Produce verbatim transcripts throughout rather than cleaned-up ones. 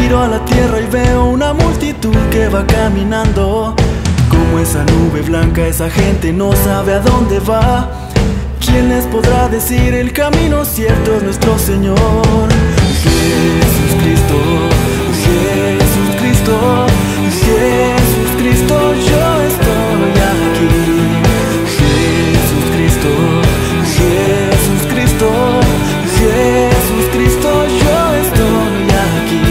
Miro a la tierra y veo una multitud que va caminando. Como esa nube blanca, esa gente no sabe a dónde va. ¿Quién les podrá decir el camino cierto? Es nuestro Señor Jesús Cristo, Jesús Cristo, Jesús Cristo, yo estoy aquí. Jesús Cristo, Jesús Cristo, Jesús Cristo, yo estoy aquí.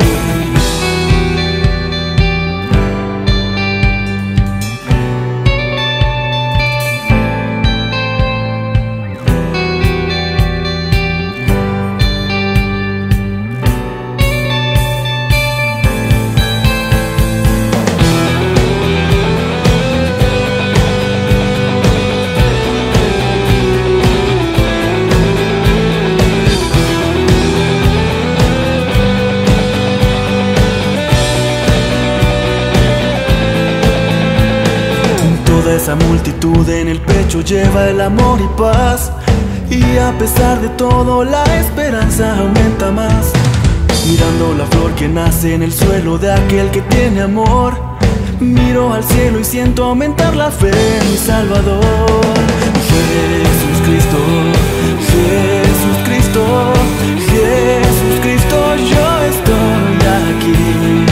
Toda esa multitud en el pecho lleva el amor y paz, y a pesar de todo la esperanza aumenta más. Mirando la flor que nace en el suelo de aquel que tiene amor, miro al cielo y siento aumentar la fe en mi Salvador. Jesús Cristo, Jesús Cristo, Jesús Cristo, yo estoy aquí.